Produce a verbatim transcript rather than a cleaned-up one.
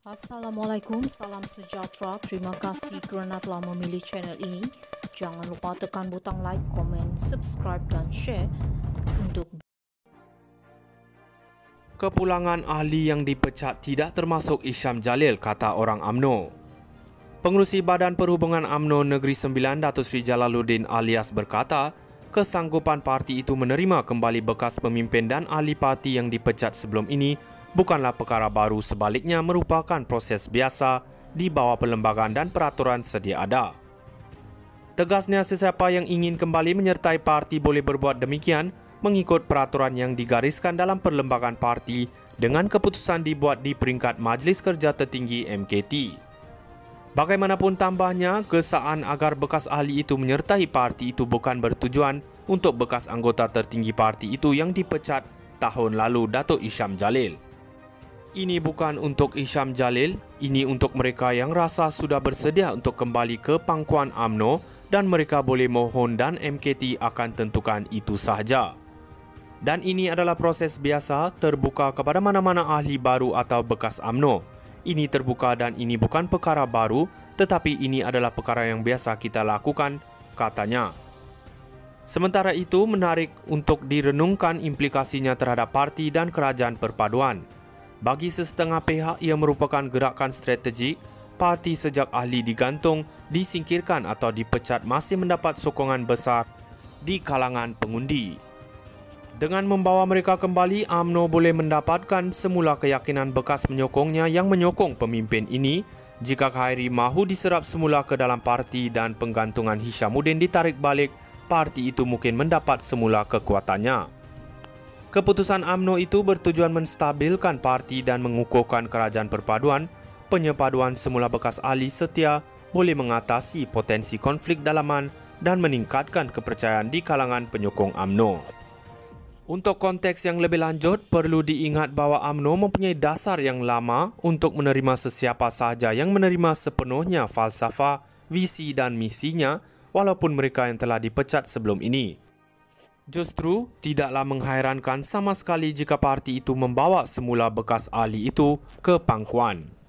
Assalamualaikum, salam sejahtera. Terima kasih kerana telah memilih channel ini. Jangan lupa tekan butang like, komen, subscribe dan share untuk Kepulangan ahli yang dipecat tidak termasuk Isham Jalil, kata orang UMNO. Pengerusi Badan Perhubungan UMNO Negeri Sembilan, Datuk Seri Jalaluddin alias berkata, kesanggupan parti itu menerima kembali bekas pemimpin dan ahli parti yang dipecat sebelum ini bukanlah perkara baru, sebaliknya merupakan proses biasa di bawah perlembagaan dan peraturan sedia ada. Tegasnya, sesiapa yang ingin kembali menyertai parti boleh berbuat demikian mengikut peraturan yang digariskan dalam perlembagaan parti dengan keputusan dibuat di peringkat Majlis Kerja Tertinggi M K T. Bagaimanapun tambahnya, kesaan agar bekas ahli itu menyertai parti itu bukan bertujuan untuk bekas anggota tertinggi parti itu yang dipecat tahun lalu, Datuk Isham Jalil. Ini bukan untuk Isham Jalil, ini untuk mereka yang rasa sudah bersedia untuk kembali ke pangkuan UMNO dan mereka boleh mohon dan M K T akan tentukan itu sahaja. Dan ini adalah proses biasa terbuka kepada mana-mana ahli baru atau bekas UMNO. Ini terbuka dan ini bukan perkara baru, tetapi ini adalah perkara yang biasa kita lakukan, katanya. Sementara itu, menarik untuk direnungkan implikasinya terhadap parti dan kerajaan perpaduan. Bagi sesetengah pihak, ia merupakan gerakan strategik. Parti sejak ahli digantung, disingkirkan atau dipecat masih mendapat sokongan besar di kalangan pengundi. Dengan membawa mereka kembali, UMNO boleh mendapatkan semula keyakinan bekas penyokongnya yang menyokong pemimpin ini. Jika Khairi mahu diserap semula ke dalam parti dan penggantungan Hishamuddin ditarik balik, parti itu mungkin mendapat semula kekuatannya. Keputusan UMNO itu bertujuan menstabilkan parti dan mengukuhkan kerajaan perpaduan. Penyepaduan semula bekas ahli setia boleh mengatasi potensi konflik dalaman dan meningkatkan kepercayaan di kalangan penyokong UMNO. Untuk konteks yang lebih lanjut, perlu diingat bahawa UMNO mempunyai dasar yang lama untuk menerima sesiapa sahaja yang menerima sepenuhnya falsafah, visi dan misinya walaupun mereka yang telah dipecat sebelum ini. Justru, tidaklah menghairankan sama sekali jika parti itu membawa semula bekas ahli itu ke pangkuan.